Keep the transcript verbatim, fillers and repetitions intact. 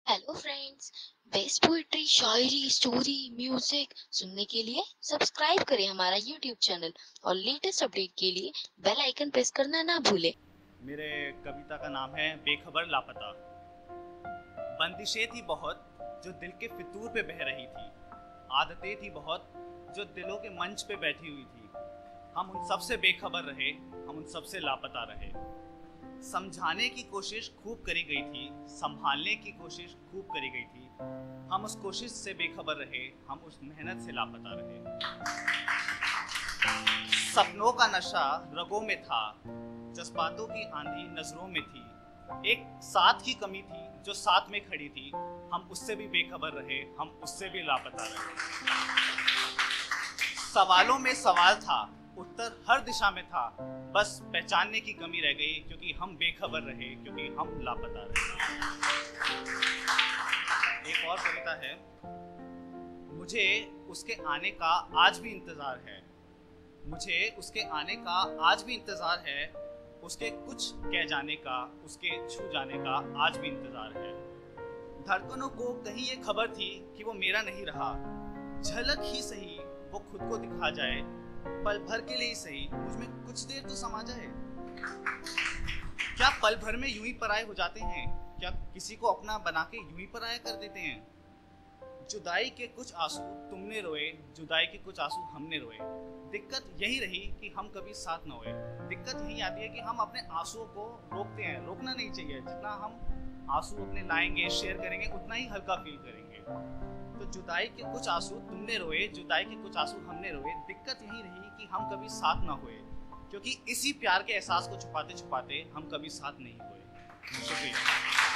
Hello friends. Best poetry, शायरी, story, music सुनने के लिए सब्सक्राइब करें हमारा यूट्यूब चैनल और लेटेस्ट अपडेट के लिए बेल आइकन प्रेस करना ना भूलें। मेरे कविता का नाम है बेखबर लापता। बंदिशें थी बहुत जो दिल के फितूर पे बह रही थी, आदतें थी बहुत जो दिलों के मंच पे बैठी हुई थी। हम उन सब से बेखबर रहे, हम उन सब से लापता रहे। समझाने की कोशिश खूब करी गई थी, संभालने की कोशिश खूब करी गई थी। हम उस कोशिश से बेखबर रहे, हम उस मेहनत से लापता रहे। सपनों का नशा रगों में था, जज्बातों की आंधी नजरों में थी। एक साथ की कमी थी जो साथ में खड़ी थी, हम उससे भी बेखबर रहे, हम उससे भी लापता रहे। सवालों में सवाल था, उत्तर हर दिशा में था, बस पहचानने की कमी रह गई क्योंकि हम बेखबर रहे, क्योंकि हम लापता रहे। एक और कविता है। मुझे उसके आने का आज भी इंतजार है, मुझे उसके आने का आज भी इंतजार है। उसके कुछ कह जाने का, उसके छू जाने का आज भी इंतजार है। धड़कनों को कहीं ये खबर थी कि वो मेरा नहीं रहा, झलक ही सही वो खुद को दिखा जाए, पल भर के लिए ही सही मुझ में कुछ देर तो समा जाए। क्या पल भर में यूं ही पराये हो जाते हैं? क्या किसी को अपना बना के यूं ही पराया कर देते हैं? जुदाई के कुछ आंसू तुमने रोए, जुदाई के कुछ आंसू हमने रोए। दिक्कत यही रही कि हम कभी साथ न हुए। दिक्कत यही आती है कि हम अपने आंसुओं को रोकते हैं। रोकना नहीं चाहिए। जितना हम आंसू अपने लाएंगे, शेयर करेंगे, उतना ही हल्का फील करेंगे। तो जुदाई के कुछ आंसू तुमने रोए, जुदाई के कुछ आंसू हमने रोए। दिक्कत यही रही कि हम कभी साथ ना हुए, क्योंकि इसी प्यार के एहसास को छुपाते छुपाते हम कभी साथ नहीं हुए। शुक्रिया।